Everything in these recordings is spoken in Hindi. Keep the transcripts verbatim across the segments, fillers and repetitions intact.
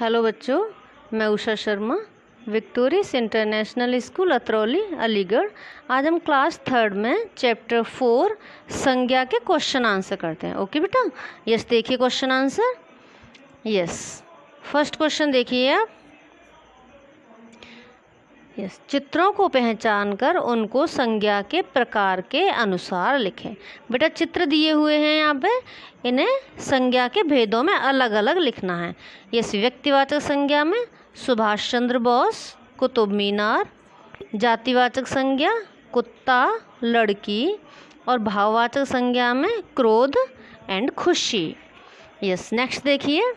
हेलो बच्चों, मैं Usha Sharma, victorious international school Atrauli Aligarh. आज हम क्लास थर्ड में चैप्टर फोर संज्ञा के क्वेश्चन आंसर करते हैं। ओके बेटा, यस देखिए question answer. Yes first question देखिए आप। यस चित्रों को पहचान कर उनको संज्ञा के प्रकार के अनुसार लिखें। बेटा चित्र दिए हुए हैं यहाँ पे, इन्हें संज्ञा के भेदों में अलग अलग लिखना है। यस व्यक्तिवाचक संज्ञा में सुभाष चंद्र बोस, कुतुब मीनार। जातिवाचक संज्ञा कुत्ता, लड़की। और भाववाचक संज्ञा में क्रोध एंड खुशी। यस नेक्स्ट देखिए।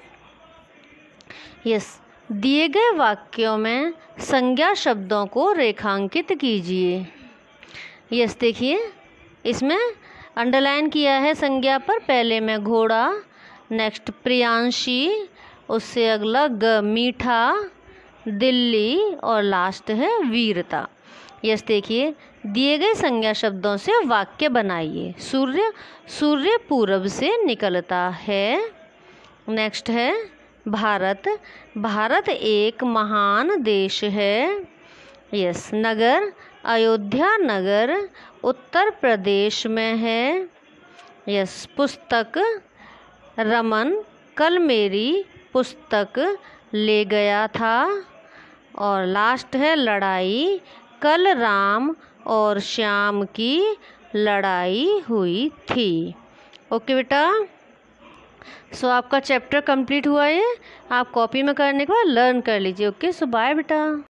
यस दिए गए वाक्यों में संज्ञा शब्दों को रेखांकित कीजिए। यस देखिए, इसमें अंडरलाइन किया है संज्ञा पर। पहले में घोड़ा, नेक्स्ट प्रियांशी, उससे अगला ग मीठा, दिल्ली और लास्ट है वीरता। यस देखिए, दिए गए संज्ञा शब्दों से वाक्य बनाइए। सूर्य, सूर्य पूरब से निकलता है। नेक्स्ट है भारत, भारत एक महान देश है। यस नगर, अयोध्या नगर उत्तर प्रदेश में है। यस पुस्तक, रमन कल मेरी पुस्तक ले गया था। और लास्ट है लड़ाई, कल राम और श्याम की लड़ाई हुई थी। ओके बेटा, सो so, आपका चैप्टर कंप्लीट हुआ है। आप कॉपी में करने के बाद लर्न कर लीजिए। ओके सो बाय बेटा।